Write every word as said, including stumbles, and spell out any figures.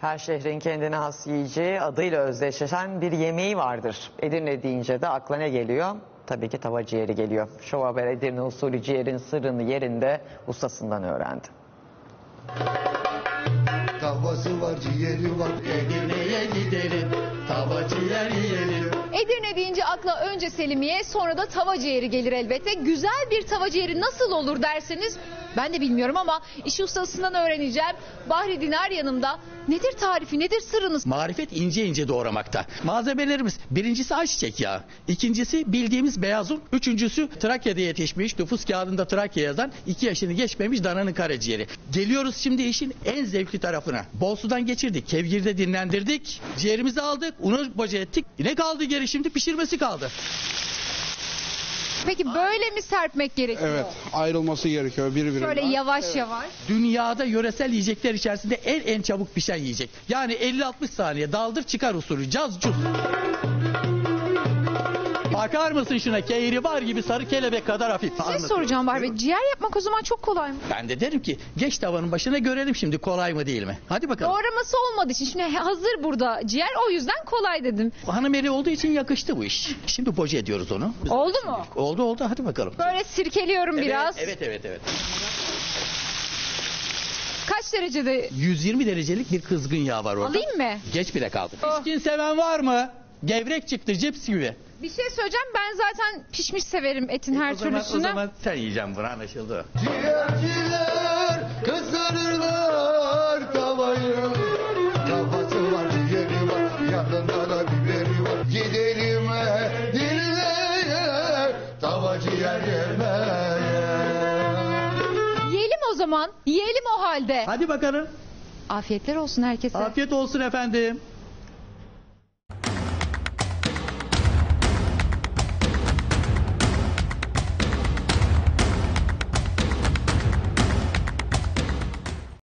Her şehrin kendine has yiyeceği, adıyla özdeşleşen bir yemeği vardır. Edirne deyince de akla ne geliyor? Tabii ki tava ciğeri geliyor. Show Haber Edirne usulü ciğerin sırrını yerinde ustasından öğrendi. Tavası var, ciğeri var, Edirne'ye gidelim, tava ciğer yiyelim. Edirne deyince akla önce selimiye, sonra da tava ciğeri gelir elbette. Güzel bir tava ciğeri nasıl olur derseniz ben de bilmiyorum ama işi ustasından öğreneceğim. Bahri Dinar yanımda. Nedir tarifi, nedir sırrınız? Marifet ince ince doğramakta. Malzemelerimiz birincisi ayçiçek yağı, ikincisi bildiğimiz beyaz un, üçüncüsü Trakya'da yetişmiş, nüfus kağıdında Trakya yazan, iki yaşını geçmemiş dananın karaciğeri. Geliyoruz şimdi işin en zevkli tarafına. Bol sudan geçirdik, kevgirde dinlendirdik, ciğerimizi aldık, unu boca ettik. Ne kaldı geri şimdi? Pişirmesi kaldı. Peki böyle mi serpmek gerekiyor? Evet, ayrılması gerekiyor birbirinden. Şöyle yavaş evet. yavaş. Dünyada yöresel yiyecekler içerisinde en en çabuk pişen yiyecek. Yani elli altmış saniye daldır çıkar usulü, caz cuz. Bakar mısın şuna, keyri var gibi sarı kelebek kadar hafif. Bir şey soracağım Bahri Bey, ciğer yapmak o zaman çok kolay mı? Ben de derim ki geç tavanın başına görelim şimdi kolay mı değil mi? Hadi bakalım. Doğraması olmadığı için şimdi hazır burada ciğer, o yüzden kolay dedim. Hanım eli olduğu için yakıştı bu iş. Şimdi boca ediyoruz onu. Oldu mu? Oldu oldu, hadi bakalım. Böyle sirkeliyorum evet, biraz. Evet evet evet. Kaç derecede? yüz yirmi derecelik bir kızgın yağ var orada. Alayım mı? Geç bile kaldı. Oh. Pişkin seven var mı? Gevrek çıktı cips gibi. Bir şey söyleyeceğim, ben zaten pişmiş severim etin her o zaman, türlüsünü. O zaman sen yiyeceğim bunu, anlaşıldı. Ciğerciler kızdırırlar tavayı. Tavası var, ciğeri var, yanında da biberi var. Gidelim Edirne'ye, tava ciğer yemeye. Yiyelim o zaman, yiyelim o halde. Hadi bakalım. Afiyetler olsun herkese. Afiyet olsun efendim.